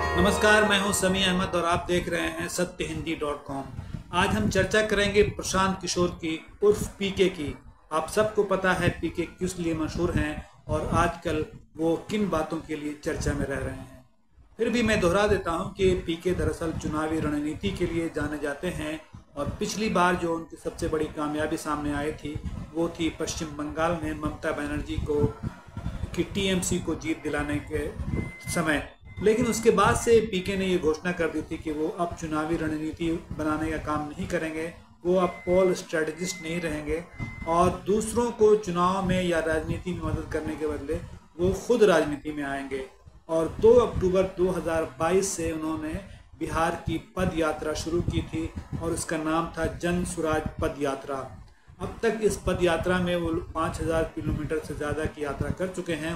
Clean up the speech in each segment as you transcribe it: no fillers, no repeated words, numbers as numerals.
नमस्कार, मैं हूं समी अहमद और आप देख रहे हैं सत्यहिंदी.com। आज हम चर्चा करेंगे प्रशांत किशोर की उर्फ पीके की। आप सबको पता है पीके किस लिए मशहूर हैं और आजकल वो किन बातों के लिए चर्चा में रह रहे हैं। फिर भी मैं दोहरा देता हूं कि पीके दरअसल चुनावी रणनीति के लिए जाने जाते हैं और पिछली बार जो उनकी सबसे बड़ी कामयाबी सामने आई थी वो थी पश्चिम बंगाल में ममता बनर्जी को कि टीएमसी को जीत दिलाने के समय। लेकिन उसके बाद से पीके ने ये घोषणा कर दी थी कि वो अब चुनावी रणनीति बनाने का काम नहीं करेंगे, वो अब पोल स्ट्रेटजिस्ट नहीं रहेंगे और दूसरों को चुनाव में या राजनीति में मदद करने के बदले वो खुद राजनीति में आएंगे। और 2 अक्टूबर 2022 से उन्होंने बिहार की पद यात्रा शुरू की थी और उसका नाम था जन सुराज पद यात्रा। अब तक इस पद यात्रा में वो 5000 किलोमीटर से ज़्यादा की यात्रा कर चुके हैं।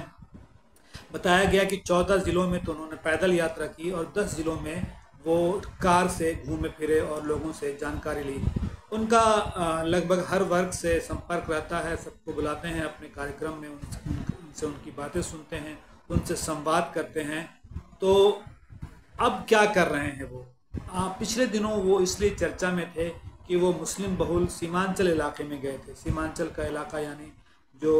बताया गया कि 14 ज़िलों में तो उन्होंने पैदल यात्रा की और 10 ज़िलों में वो कार से घूमे फिरे और लोगों से जानकारी ली। उनका लगभग हर वर्ग से संपर्क रहता है, सबको बुलाते हैं अपने कार्यक्रम में, उनसे उनकी बातें सुनते हैं, उनसे संवाद करते हैं। तो अब क्या कर रहे हैं वो? पिछले दिनों वो इसलिए चर्चा में थे कि वो मुस्लिम बहुल सीमांचल इलाके में गए थे। सीमांचल का इलाका यानी जो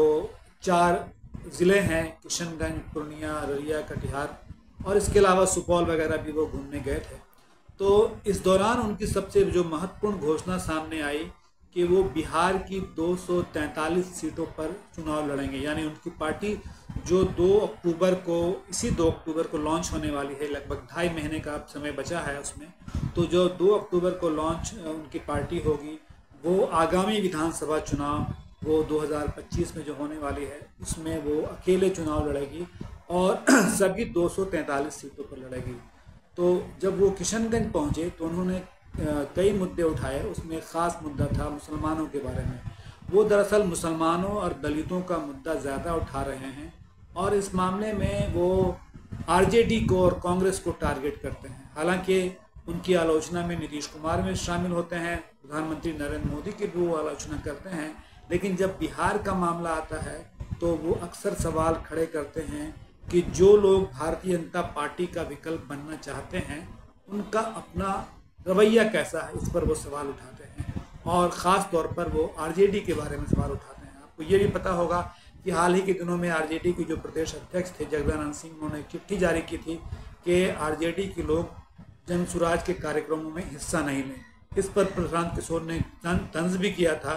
4 ज़िले हैं, किशनगंज, पूर्णिया, अररिया, कटिहार और इसके अलावा सुपौल वगैरह भी वो घूमने गए थे। तो इस दौरान उनकी सबसे जो महत्वपूर्ण घोषणा सामने आई कि वो बिहार की 243 सीटों पर चुनाव लड़ेंगे। यानी उनकी पार्टी जो 2 अक्टूबर को, इसी 2 अक्टूबर को लॉन्च होने वाली है, लगभग 2.5 महीने का अब समय बचा है उसमें। तो जो 2 अक्टूबर को लॉन्च उनकी पार्टी होगी वो आगामी विधानसभा चुनाव वो 2025 में जो होने वाली है उसमें वो अकेले चुनाव लड़ेगी और सभी 243 सीटों पर लड़ेगी। तो जब वो किशनगंज पहुंचे तो उन्होंने कई मुद्दे उठाए। उसमें ख़ास मुद्दा था मुसलमानों के बारे में। वो दरअसल मुसलमानों और दलितों का मुद्दा ज़्यादा उठा रहे हैं और इस मामले में वो आरजेडी को और कांग्रेस को टारगेट करते हैं। हालांकि उनकी आलोचना में नीतीश कुमार में शामिल होते हैं, प्रधानमंत्री नरेंद्र मोदी की भी वो आलोचना करते हैं। लेकिन जब बिहार का मामला आता है तो वो अक्सर सवाल खड़े करते हैं कि जो लोग भारतीय जनता पार्टी का विकल्प बनना चाहते हैं उनका अपना रवैया कैसा है, इस पर वो सवाल उठाते हैं और ख़ास तौर पर वो आरजेडी के बारे में सवाल उठाते हैं। आपको ये भी पता होगा कि हाल ही के दिनों में आरजेडी के जो प्रदेश अध्यक्ष थे जगदानंद सिंह, उन्होंने एक चिट्ठी जारी की थी कि आरजेडी के लोग जन सुराज के कार्यक्रमों में हिस्सा नहीं लें। इस पर प्रशांत किशोर ने तंज भी किया था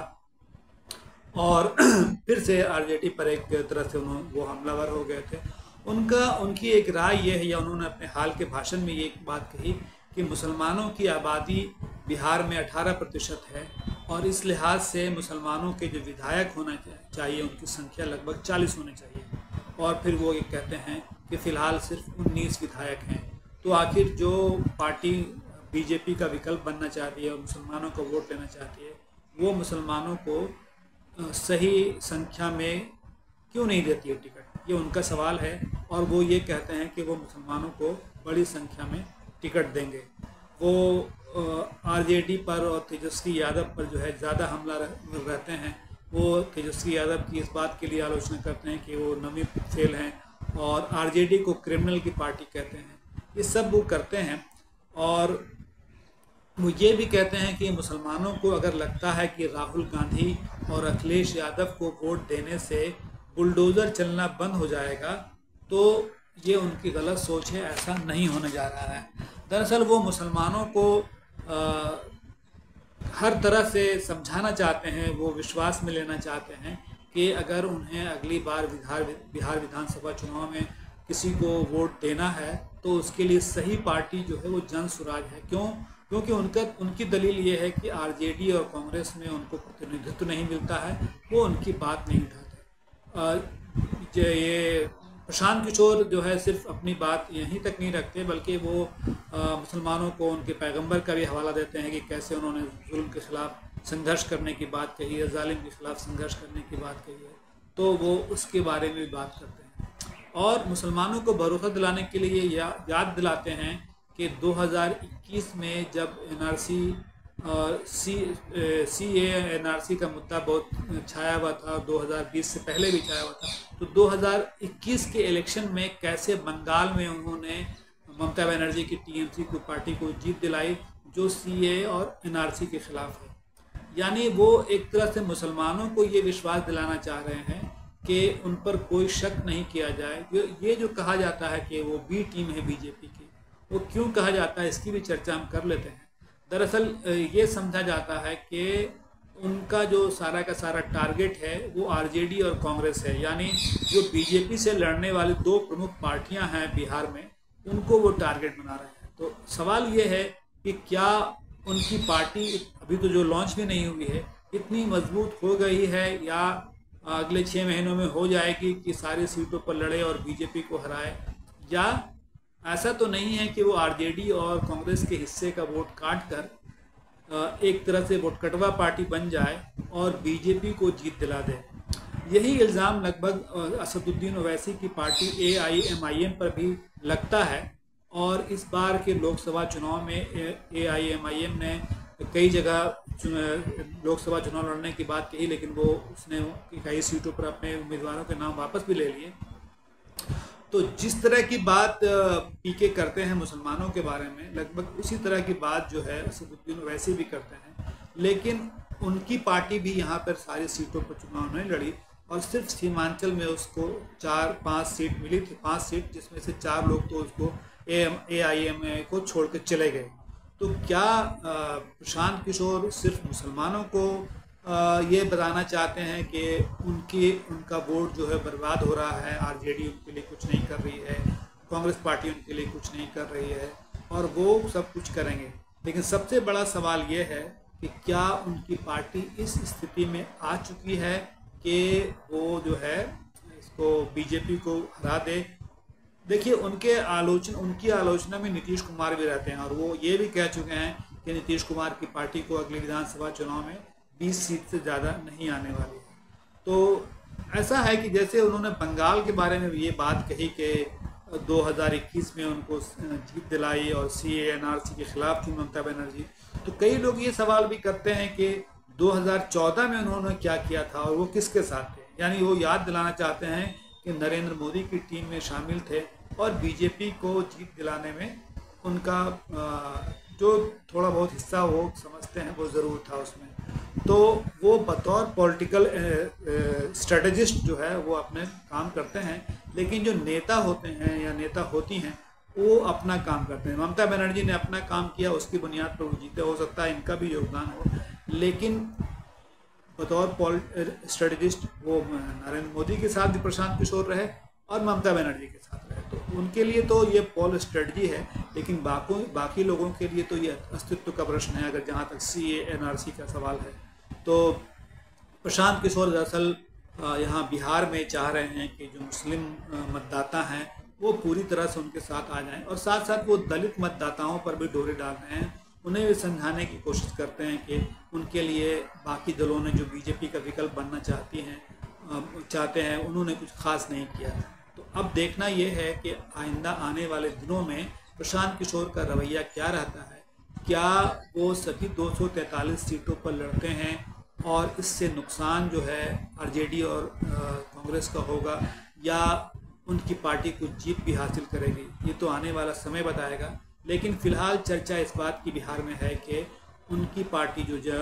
और फिर से आरजेडी पर एक तरह से वो हमलावर हो गए थे। उनकी एक राय ये है, या उन्होंने अपने हाल के भाषण में ये एक बात कही कि मुसलमानों की आबादी बिहार में 18% है और इस लिहाज से मुसलमानों के जो विधायक होना चाहिए उनकी संख्या लगभग 40 होनी चाहिए। और फिर वो ये कहते हैं कि फ़िलहाल सिर्फ 19 विधायक हैं। तो आखिर जो पार्टी बीजेपी का विकल्प बनना चाहती है और मुसलमानों को वोट लेना चाहती है वो मुसलमानों को सही संख्या में क्यों नहीं देती है टिकट, ये उनका सवाल है। और वो ये कहते हैं कि वो मुसलमानों को बड़ी संख्या में टिकट देंगे। वो आरजेडी पर और तेजस्वी यादव पर जो है ज़्यादा हमला रहते हैं। वो तेजस्वी यादव की इस बात के लिए आलोचना करते हैं कि वो नवी फेल हैं और आरजेडी को क्रिमिनल की पार्टी कहते हैं। ये सब वो करते हैं और वो ये भी कहते हैं कि मुसलमानों को अगर लगता है कि राहुल गांधी और अखिलेश यादव को वोट देने से बुलडोज़र चलना बंद हो जाएगा तो ये उनकी गलत सोच है, ऐसा नहीं होने जा रहा है। दरअसल वो मुसलमानों को हर तरह से समझाना चाहते हैं, वो विश्वास में लेना चाहते हैं कि अगर उन्हें अगली बार बिहार विधानसभा चुनाव में किसी को वोट देना है तो उसके लिए सही पार्टी जो है वो जन सुराज है। क्योंकि उनकी दलील ये है कि आरजेडी और कांग्रेस में उनको प्रतिनिधित्व नहीं मिलता है, वो उनकी बात नहीं उठाते। ये प्रशांत किशोर जो है सिर्फ अपनी बात यहीं तक नहीं रखते बल्कि वो मुसलमानों को उनके पैगंबर का भी हवाला देते हैं कि कैसे उन्होंने जुल्म के खिलाफ संघर्ष करने की बात कही है, जालिम के खिलाफ संघर्ष करने की बात कही है, तो वो उसके बारे में भी बात करते हैं। और मुसलमानों को भरोसा दिलाने के लिए याद दिलाते हैं कि 2021 में जब एनआरसी CA NRC का मुद्दा बहुत छाया हुआ था, 2020 से पहले भी छाया हुआ था, तो 2021 के इलेक्शन में कैसे बंगाल में उन्होंने ममता बनर्जी की टीएमसी को पार्टी को जीत दिलाई जो सीए और एनआरसी के खिलाफ है। यानी वो एक तरह से मुसलमानों को ये विश्वास दिलाना चाह रहे हैं कि उन पर कोई शक नहीं किया जाए। ये जो कहा जाता है कि वो बी टीम है बीजेपी की, वो क्यों कहा जाता है इसकी भी चर्चा हम कर लेते हैं। दरअसल ये समझा जाता है कि उनका जो सारा का सारा टारगेट है वो आरजेडी और कांग्रेस है, यानी जो बीजेपी से लड़ने वाली दो प्रमुख पार्टियां हैं बिहार में, उनको वो टारगेट बना रहे हैं। तो सवाल ये है कि क्या उनकी पार्टी अभी तो जो लॉन्च भी नहीं हुई है इतनी मजबूत हो गई है या अगले 6 महीनों में हो जाएगी कि सारी सीटों पर लड़े और बीजेपी को हराए, या ऐसा तो नहीं है कि वो आरजेडी और कांग्रेस के हिस्से का वोट काट कर एक तरह से वोट कटवा पार्टी बन जाए और बीजेपी को जीत दिला दे। यही इल्ज़ाम लगभग असदुद्दीन ओवैसी की पार्टी एआईएमआईएम पर भी लगता है। और इस बार के लोकसभा चुनाव में एआईएमआईएम ने कई जगह लोकसभा चुनाव लड़ने की बात कही, लेकिन वो उसने कई सीटों पर अपने उम्मीदवारों के नाम वापस भी ले लिए। तो जिस तरह की बात पीके करते हैं मुसलमानों के बारे में, लगभग उसी तरह की बात जो है असदुद्दीन ओवैसी भी करते हैं। लेकिन उनकी पार्टी भी यहाँ पर सारी सीटों पर चुनाव नहीं लड़ी और सिर्फ सीमांचल में उसको 4-5 सीट मिली थी, 5 सीट, जिसमें से 4 लोग तो उसको एआईएमआईएम को छोड़ कर चले गए। तो क्या प्रशांत किशोर सिर्फ मुसलमानों को ये बताना चाहते हैं कि उनका वोट जो है बर्बाद हो रहा है, आरजेडी उनके लिए कुछ नहीं कर रही है, कांग्रेस पार्टी उनके लिए कुछ नहीं कर रही है और वो सब कुछ करेंगे? लेकिन सबसे बड़ा सवाल ये है कि क्या उनकी पार्टी इस स्थिति में आ चुकी है कि वो जो है इसको बीजेपी को हरा दे? देखिए, उनकी आलोचना में नीतीश कुमार भी रहते हैं और वो ये भी कह चुके हैं कि नीतीश कुमार की पार्टी को अगले विधानसभा चुनाव में 20 सीट से ज़्यादा नहीं आने वाली है। तो ऐसा है कि जैसे उन्होंने बंगाल के बारे में ये बात कही कि 2021 में उनको जीत दिलाई और सीए एनआरसी के खिलाफ थी ममता बनर्जी, तो कई लोग ये सवाल भी करते हैं कि 2014 में उन्होंने क्या किया था और वो किसके साथ थे। यानी वो याद दिलाना चाहते हैं कि नरेंद्र मोदी की टीम में शामिल थे और बीजेपी को जीत दिलाने में उनका जो थोड़ा बहुत हिस्सा वो समझते हैं वो ज़रूर था उसमें। तो वो बतौर पॉलिटिकल स्ट्रेटजिस्ट जो है वो अपने काम करते हैं, लेकिन जो नेता होते हैं या नेता होती हैं वो अपना काम करते हैं। ममता बनर्जी ने अपना काम किया, उसकी बुनियाद पर वो जीते। हो सकता है इनका भी योगदान हो, लेकिन बतौर स्ट्रेटजिस्ट वो नरेंद्र मोदी के साथ भी प्रशांत किशोर रहे और ममता बनर्जी के साथ रहे। तो उनके लिए तो ये पॉल स्ट्रेटजी है, लेकिन बाकी लोगों के लिए तो ये अस्तित्व का प्रश्न है। अगर जहाँ तक सीए एनआरसी का सवाल है, तो प्रशांत किशोर दरअसल यहाँ बिहार में चाह रहे हैं कि जो मुस्लिम मतदाता हैं वो पूरी तरह से उनके साथ आ जाएं और साथ साथ वो दलित मतदाताओं पर भी डोरे डाल रहे हैं। उन्हें भी समझाने की कोशिश करते हैं कि उनके लिए बाकी दलों ने जो बीजेपी का विकल्प बनना चाहते हैं उन्होंने कुछ खास नहीं किया। तो अब देखना ये है कि आइंदा आने वाले दिनों में प्रशांत किशोर का रवैया क्या रहता है। क्या वो सभी 243 सीटों पर लड़ते हैं और इससे नुकसान जो है आरजेडी और कांग्रेस का होगा, या उनकी पार्टी कुछ जीत भी हासिल करेगी, ये तो आने वाला समय बताएगा। लेकिन फ़िलहाल चर्चा इस बात की बिहार में है कि उनकी पार्टी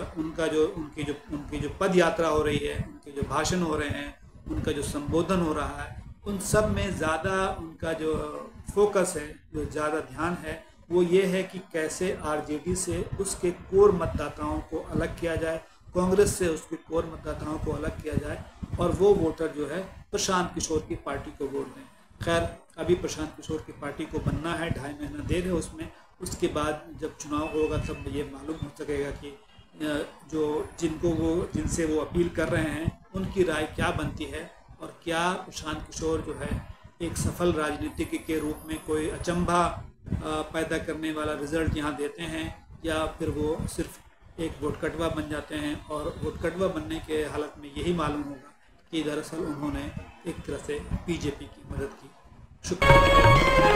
उनकी जो पद यात्रा हो रही है, उनके जो भाषण हो रहे हैं, उनका जो संबोधन हो रहा है, उन सब में ज़्यादा उनका जो फोकस है, जो ज़्यादा ध्यान है, वो ये है कि कैसे आरजेडी से उसके कोर मतदाताओं को अलग किया जाए, कांग्रेस से उसके कोर मतदाताओं को अलग किया जाए और वो वोटर जो है प्रशांत किशोर की पार्टी को वोट दें। खैर, अभी प्रशांत किशोर की पार्टी को बनना है, 2.5 महीना देर है उसमें। उसके बाद जब चुनाव होगा तब ये मालूम हो सकेगा कि जिनसे वो अपील कर रहे हैं उनकी राय क्या बनती है और क्या प्रशांत किशोर जो है एक सफल राजनीतिक के रूप में कोई अचंभा पैदा करने वाला रिजल्ट यहाँ देते हैं, या फिर वो सिर्फ एक वोट कटवा बन जाते हैं। और वोट कटवा बनने के हालत में यही मालूम होगा कि दरअसल उन्होंने एक तरह से बीजेपी की मदद की। शुक्रिया।